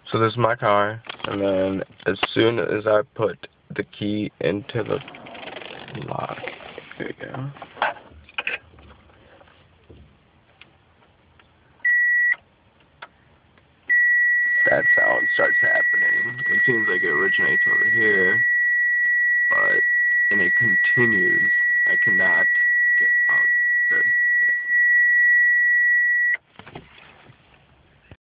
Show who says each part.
Speaker 1: So this is my car, and then as soon as I put the key into the lock, there you go. That sound starts happening. It seems like it originates over here, and it continues. I cannot get out the